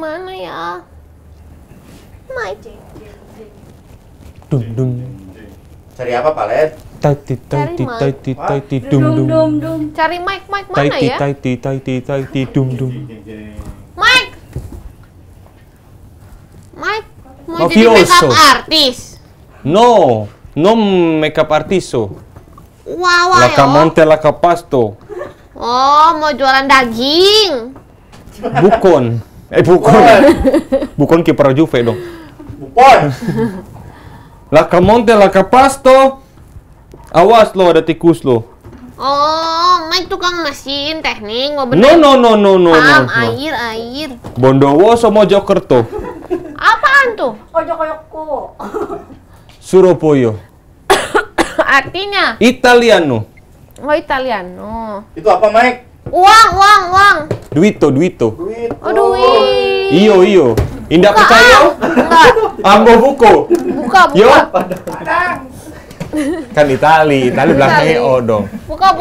mana ya? Mike. Dung dung. Cari apa, Pak Led? Taiti taiti taiti taiti dung dung. Cari Mike mana Taiti ya? taiti taiti taiti dung dung. Mike, mau jadi Mafioso. makeup artis. No, non makeup artisto. Wow, La camonte la capasto. Oh, mau jualan daging. Bukan. Bukan. Bukan kiper Juve dong. Bukan. La camonte la capasto. Awas lo, ada tikus lo. Oh, Mike tukang mesin teknik, mau No. air. Bondowoso Mojokerto. Apaan tuh? Ojok-ojokku. Surabaya. Artinya? Italiano. Oh, Italiano. Itu apa, Mike? Uang. Duito. Duit. Oh, duit. Iyo. Indah Buka, percaya? Enggak. Ambo buko. Buka. Yo. Kan Itali belakangnya O dong. Buka.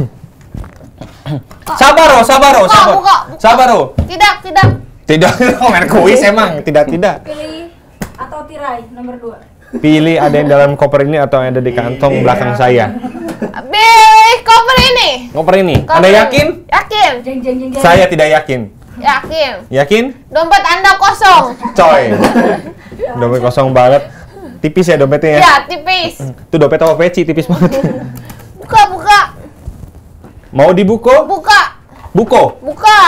Sabaro. Buka. Sabaro. Tidak. Komen kuis emang. Tidak. Pilih atau tirai nomor 2. Pilih ada yang dalam koper ini atau yang ada di kantong belakang saya. Cover ini. Koper ini. Cover Anda ini. yakin? Yakin. Jeng. Saya tidak yakin. Yakin? Dompet Anda kosong. Coy. Dompet kosong banget. Tipis ya dompetnya ya? Ya, tipis. Itu dompet apa peci tipis banget. Buka. Mau dibuko? Buka. Buko.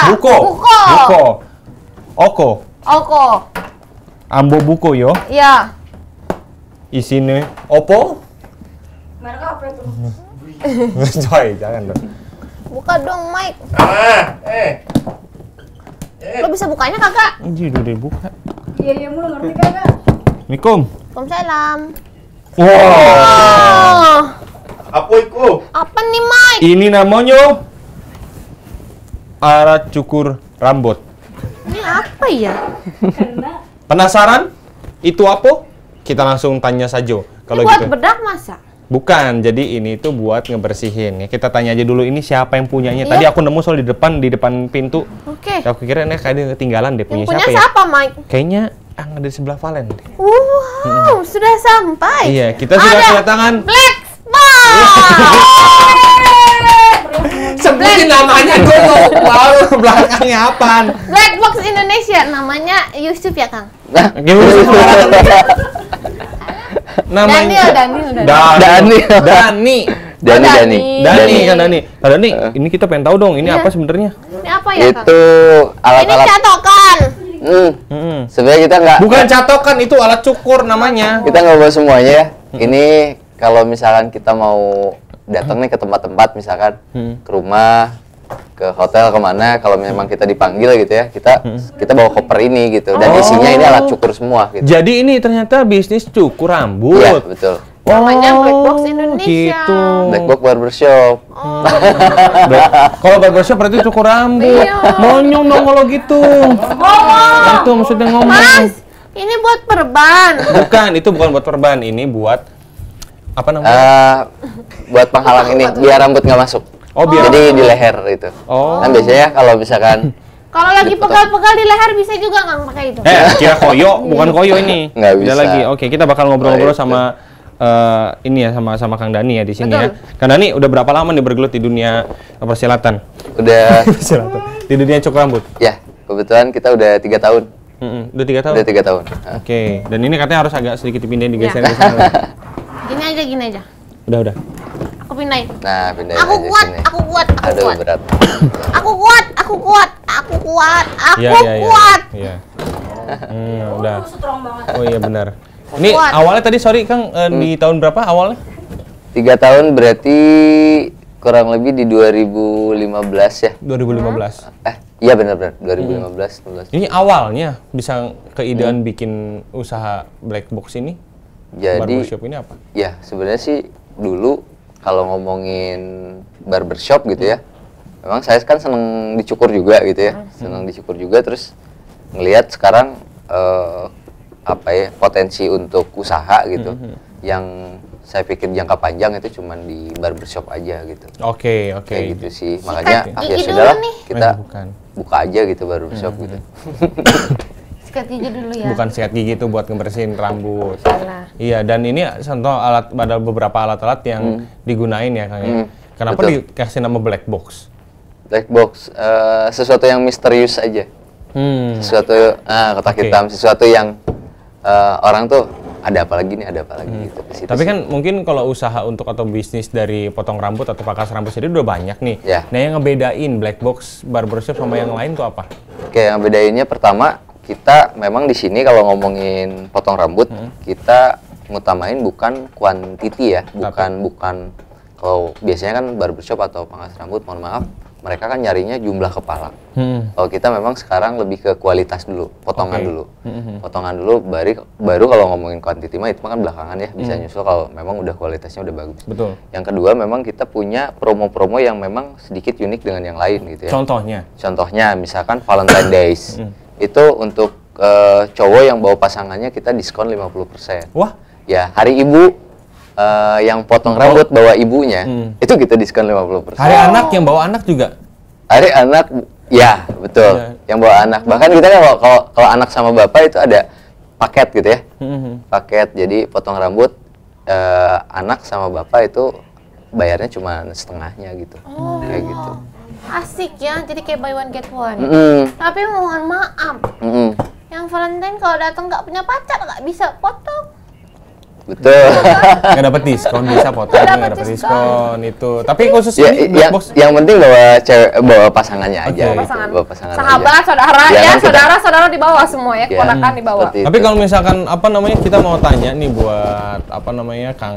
Oko. Ambo buko yo. Ya. Isinya Oppo. Merek apa itu? Coy, jangan dong. Buka dong, Mike. Lo Eh. bisa bukanya kagak? Anjir, udah dibuka. Iya mulu ngerti kagak? Assalamualaikum. Waalaikumsalam. Wow. Oh, Apa itu? apa nih, Mike? Ini namanya alat cukur rambut. Ini apa ya? Karena Penasaran? Itu apa? Kita langsung tanya saja. Kalau Ini buat gitu. bedak masa? Bukan, jadi ini tuh buat ngebersihin. Ya, kita tanya aja dulu ini siapa yang punyanya. Iya. Tadi aku nemu soal di depan pintu. Oke. Aku kira ini kayak dia ketinggalan deh, Yang punya punya siapa ya? siapa, Mike? Kayaknya ada di sebelah Valen deh. Wow, sudah sampai. Iya, kita sudah Ada kedatangan. Black Box. Sebutin namanya dulu, baru belakangnya apaan? Black Box Indonesia, namanya Yusuf ya, Kang? Gimana sih? Namanya Dani. Dani kan Dani. Nah, Dani, ini kita pengen tahu dong, ini Iya. apa sebenarnya? Ini apa ya, Kang? Itu Ini alat-alat. catokan. Sebenarnya kita nggak Bukan catokan, itu alat cukur namanya. kita nggak bawa semuanya ya. Ini kalau misalkan kita mau datang nih ke tempat-tempat, misalkan ke rumah, ke hotel, kemana, kalau memang kita dipanggil gitu ya, kita bawa koper ini gitu. Dan isinya ini alat cukur semua gitu. Jadi ini ternyata bisnis cukur rambut. Iya, betul. Namanya Black Box Indonesia. Gitu. Black Box Barbershop. Kalau barbershop berarti cukur rambut. Iya. Monyong dong kalau gitu. Itu maksudnya ngomong. Mas, ini buat perban. Bukan, itu bukan buat perban. Ini buat apa namanya? Buat penghalang ini, biar rambut nggak masuk. Oh, biar. Jadi di leher gitu. Oh. Kan biasanya kalau misalkan Kalau lagi pegal-pegal di leher bisa juga nggak pakai itu. Kira koyo, bukan koyo ini. Nggak Udah bisa. lagi. Oke, kita bakal ngobrol-ngobrol Oh, itu. sama ini ya sama Kang Dani ya di sini ya. Betul. Kang Dani udah berapa lama nih bergelut di dunia persilatan? udah Di dunia cukur rambut. ya, kebetulan kita udah 3 tahun. Udah 3 tahun. Udah 3 tahun. Oke, dan ini katanya harus agak sedikit dipindahin digeser Iya. ke sana. Gini aja. Udah. Aku pindahin. Nah, pindahin Aku aja kuat, sini. aku kuat. Aduh, berat. Aku kuat. Iya. Udah. Strong banget. Oh iya benar. Ini Kuat. awalnya tadi sorry Kang di tahun berapa awalnya? 3 tahun berarti kurang lebih di 2015 ya. 2015. Iya benar-benar 2015 16. Ini awalnya bisa keidean bikin usaha Black Box ini? Jadi Barbershop ini apa? ya sebenarnya sih dulu kalau ngomongin barbershop gitu ya. Memang saya kan seneng dicukur juga gitu ya. Seneng dicukur juga terus ngelihat sekarang apa ya potensi untuk usaha gitu yang saya pikir jangka panjang itu cuman di barbershop aja gitu. Oke. Kayak gitu sih. Makanya ya gigi sudahlah dulu nih. kita Bukan. buka aja gitu barbershop gitu. Sikat gigi dulu ya. Bukan sikat gigi itu buat ngebersihin rambut. Salah. Iya, dan ini contoh ada beberapa alat-alat yang digunain ya Kang ya. Kenapa betul. dikasih nama black box? Black box sesuatu yang misterius aja. Sesuatu kotak hitam, sesuatu yang orang tuh ada apa lagi nih, ada apa lagi gitu. Tapi kan mungkin kalau usaha untuk atau bisnis dari potong rambut atau pangkas rambut sendiri udah banyak nih. Ya. Nah, yang ngebedain black box barbershop sama yang lain tuh apa? Oke, yang bedainnya pertama kita memang di sini kalau ngomongin potong rambut kita ngutamain bukan quantity ya, bukan kalau biasanya kan barbershop atau pangkas rambut, mohon maaf, mereka kan nyarinya jumlah kepala. Kalau kita memang sekarang lebih ke kualitas dulu, potongan dulu. Potongan dulu, baru kalau ngomongin quantity mah itu kan belakangan ya, bisa nyusul kalau memang udah kualitasnya udah bagus. Betul. Yang kedua memang kita punya promo-promo yang memang sedikit unik dengan yang lain gitu ya. Contohnya misalkan Valentine Days. Itu untuk cowok yang bawa pasangannya kita diskon 50%. Wah. Ya, hari ibu yang potong rambut bawa ibunya, itu kita diskon 50%. Hari anak yang bawa anak juga? Hari anak, ya betul, yang bawa anak. Bahkan kita kan kalau anak sama bapak itu ada paket gitu ya, paket. Jadi potong rambut anak sama bapak itu bayarnya cuma setengahnya gitu, kayak gitu. Asik ya, jadi kayak buy one get one. Tapi mohon maaf, yang Valentine kalau datang nggak punya pacar nggak bisa potong. Betul. Nggak dapat diskon, bisa potong, nggak dapat diskon itu. Tapi khusus ya, ini black box. yang penting bawa pasangannya aja. Okay. Gitu. Bawa pasangan Sahabat, aja. saudara Ya, ya, kan saudara di bawah semua ya, keponakan di bawah. Tapi kalau misalkan apa namanya kita mau tanya nih buat apa namanya Kang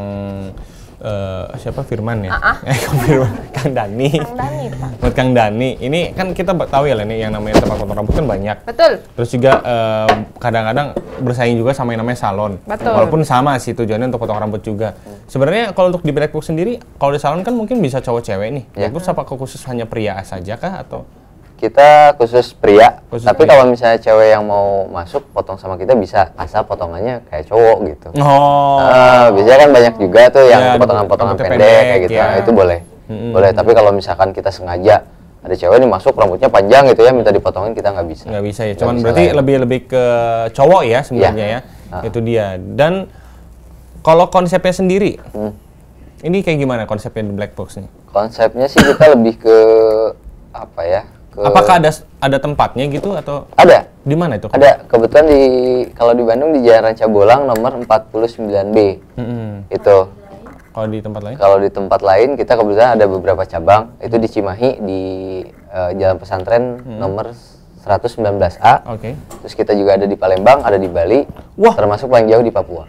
siapa Firman ya? Kang Dani. Kang Dani, Pak. Buat Kang Dani, ini kan kita tahu ya nih yang namanya tempat potong rambut kan banyak. Betul. Terus juga kadang-kadang bersaing juga sama yang namanya salon. Betul. Walaupun sama sih tujuannya untuk potong rambut juga. Sebenarnya kalau untuk di black box sendiri, kalau di salon kan mungkin bisa cowok cewek nih. Black box apakah khusus hanya pria saja kah atau? Kita khusus pria, tapi pria. kalau misalnya cewek yang mau masuk potong sama kita bisa asal potongannya kayak cowok gitu. Biasanya kan banyak juga tuh yang potongan-potongan pendek kayak gitu, nah, itu boleh. Boleh, tapi kalau misalkan kita sengaja ada cewek nih masuk rambutnya panjang gitu ya, minta dipotongin, kita nggak bisa. Nggak bisa ya, cuman berarti lebih ke cowok ya sebenarnya ya. Itu dia. Dan kalau konsepnya sendiri, ini kayak gimana konsepnya di black box nih? Konsepnya sih kita lebih ke apa ya? Apakah ada tempatnya gitu atau? Ada. Di mana itu? Ada. Kebetulan kalau di Bandung di Jalan Ranca Bolang nomor 49B. Itu. Kalau di tempat lain? Kalau di tempat lain kita kebetulan ada beberapa cabang. Itu di Cimahi di Jalan Pesantren nomor 119A. Oke. Terus kita juga ada di Palembang, ada di Bali. Wah. Termasuk paling jauh di Papua.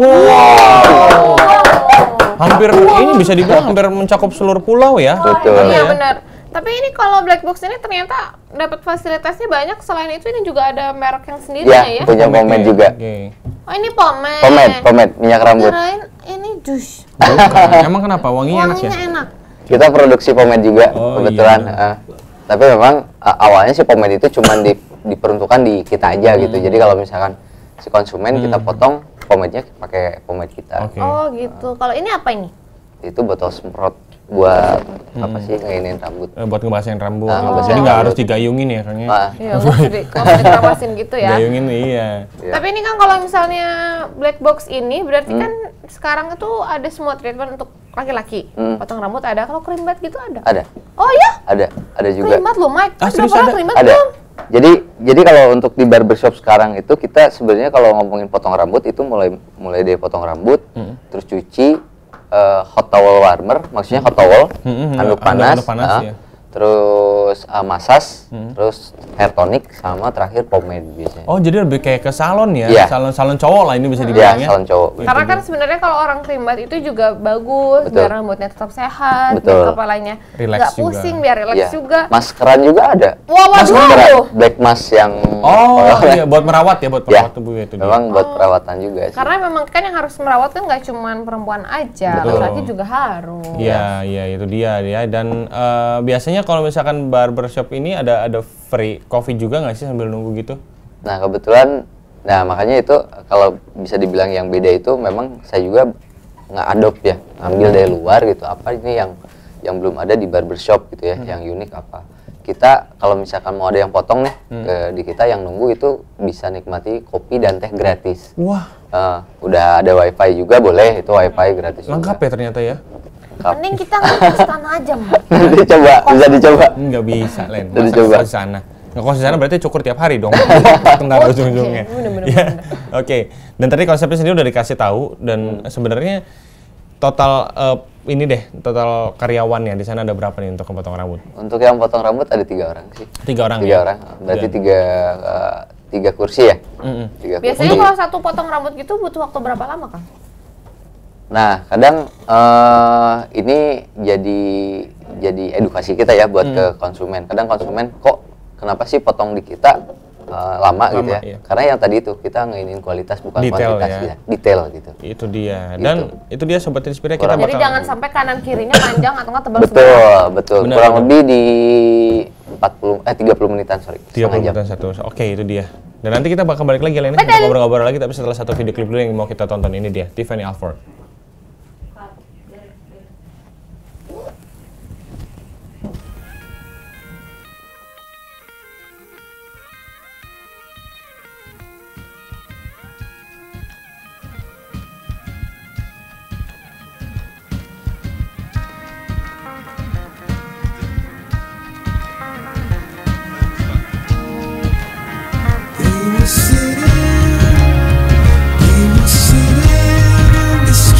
Wow. Hampir ini bisa dibilang hampir mencakup seluruh pulau ya. Betul. Iya benar. Tapi ini kalau black box ini ternyata dapat fasilitasnya banyak. Selain itu ini juga ada merek yang sendiri ya? Punya pomade juga. Oke. Oh ini pomade. Pomade, minyak rambut. Kirain ini jus. Bukan. Emang kenapa? Wanginya enak ya? Wanginya enak. Kita produksi pomade juga Oh, kebetulan. iya. Tapi memang awalnya si pomade itu cuma diperuntukkan di kita aja gitu. Jadi kalau misalkan si konsumen kita potong, pomade-nya pakai pomade kita. Oke. Oh gitu. Kalau ini apa ini? Itu botol semprot buat apa sih ngeinin rambut. Buat ngebasahin rambut. ngebasahin Jadi nggak rambut. harus digayungin ya kayaknya. Iya, kalau dikerawasin gitu ya. Gayungin iya. Tapi ini kan kalau misalnya black box ini berarti kan sekarang itu ada semua treatment untuk laki-laki. Potong rambut ada, kalau cream bath gitu ada? Ada. Oh ya? Ada juga. Cream bath loh, Mike. Ah, Udah serius pernah ada? cream bath Ada. belum? Jadi kalau untuk di barbershop sekarang itu kita sebenarnya kalau ngomongin potong rambut itu mulai dari potong rambut, terus cuci, hot towel warmer, maksudnya hot towel, handuk panas, ya. terus massage, terus hair tonic, sama terakhir pomade biasanya. Oh, jadi lebih kayak ke salon ya? Iya. Salon cowok lah ini bisa Iya, dibilang ya? salon cowok. Karena kan sebenarnya kalau orang cream bath itu juga bagus, Betul. biar rambutnya tetap sehat, Betul. biar kepalanya Relax nggak juga. pusing, biar relax Iya. juga. Maskeran juga ada. Wah, Maskeran, waduh. black mask yang Oh, iya buat merawat ya, buat ya, merawat tubuh itu dia. memang buat perawatan juga sih. Karena memang kan yang harus merawat kan nggak cuma perempuan aja, Betul. laki-laki juga harus. Iya, itu dia ya. Dan biasanya kalau misalkan barbershop ini ada free coffee juga nggak sih sambil nunggu gitu? Nah kebetulan, nah makanya itu kalau bisa dibilang yang beda itu memang saya juga nge-adopt ya, ngambil dari luar gitu. Apa ini yang belum ada di barbershop gitu ya, yang unik apa. Kita kalau misalkan mau ada yang potong nih di kita yang nunggu itu bisa nikmati kopi dan teh gratis. Wah, Udah ada wifi juga boleh, itu wifi gratis. lengkap juga. ya ternyata ya. Mending kita nggak ke sana aja, Mak. Nanti coba, bisa dicoba. Nggak bisa, Len. Jadi Masa coba. ke sana. Ngekos di sana berarti cukur tiap hari dong. Tengah ujung-ujungnya. Bener-bener. Ya, oke. Dan tadi konsepnya sendiri udah dikasih tahu dan sebenarnya total ini deh, total karyawannya di sana ada berapa nih untuk potong rambut? Untuk yang potong rambut ada 3 orang sih. 3 orang 3 ya? orang. Berarti Dan- 3 kursi ya. 3 Biasanya kursi. kalau satu potong rambut gitu butuh waktu berapa lama, Kang? Nah, kadang ini jadi edukasi kita ya buat ke konsumen. Kadang konsumen kok kenapa sih potong di kita lama gitu ya? iya. Karena yang tadi itu kita ngeinin kualitas bukan Detail kuantitas ya. ya. Detail gitu. Itu dia. Dan itu dia Sobat Inspirasi kita Kurang Jadi bakal jangan sampai kanan kirinya panjang atau nggak tebal Betul, sebelah. betul. Benar, Kurang benar. lebih di 30 menitan, sorry. 30 Setengah jam. dan satu. Oke, itu dia. Dan nanti kita bakal balik lagi lainnya kita Betul. ngobrol-ngobrol lagi tapi setelah satu video klip dulu yang mau kita tonton. Ini dia, Tiffany Alford. They were sitting on the street.